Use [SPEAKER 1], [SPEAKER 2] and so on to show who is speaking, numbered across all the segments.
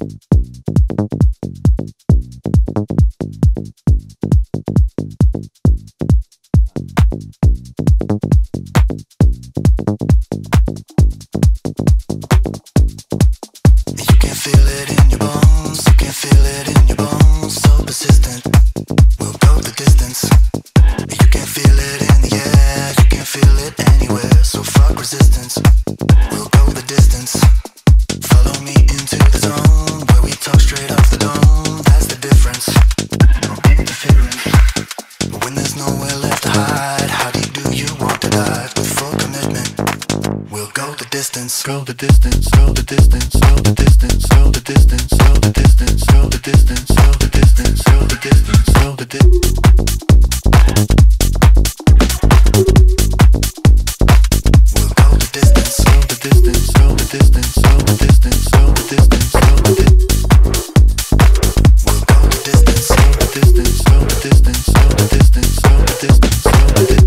[SPEAKER 1] Go the distance, go the distance, go the distance, go the distance, go the distance, go the distance, go the distance, go the distance, go the distance. We'll go the distance, go the distance, go the distance, go the distance, go the distance, go the distance. We'll go the distance, go the distance, go the distance, go the distance, go the distance, go the distance.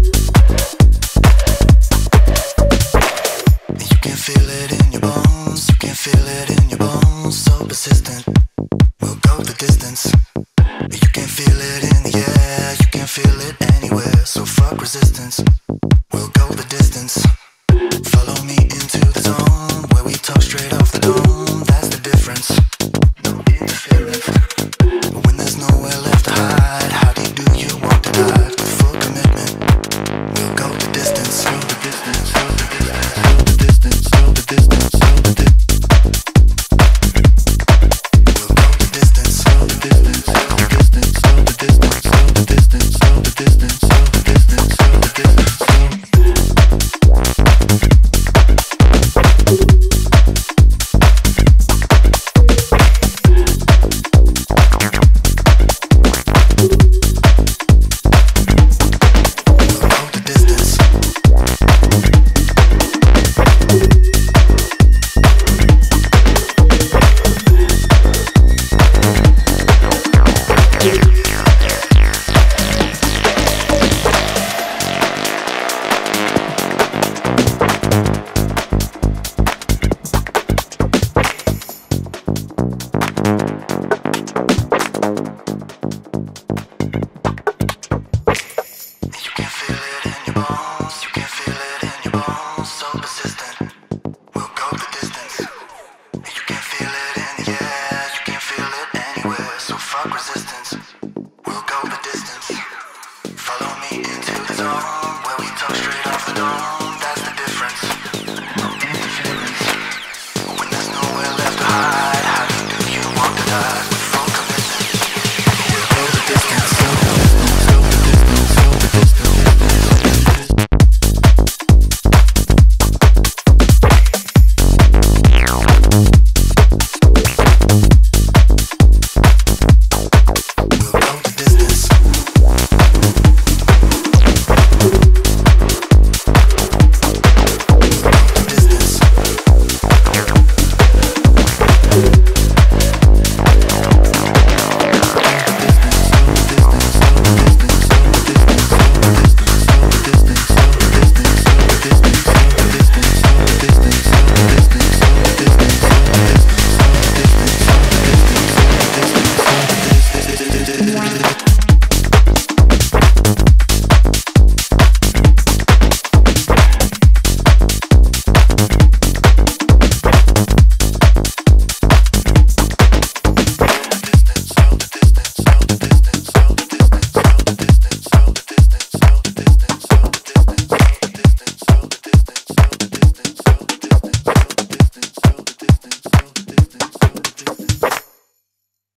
[SPEAKER 1] Feel it in your bones, you can feel it in your bones, so persistent. We'll go the distance. You can feel it in the air, you can feel it anywhere, so fuck resistance. We'll go the distance. Follow me into the zone where we talk straight off the dome. That's the difference. No interference. When there's nowhere left to hide, how deep do you want to dive with full commitment? We'll go the distance. Go the distance. Go the distance. Go the distance. Go the distance. Go the distance. We'll go the distance. Go the distance. Go the distance. Go the distance. Go the distance. Go the distance. Go the distance. Go the distance. Resistance.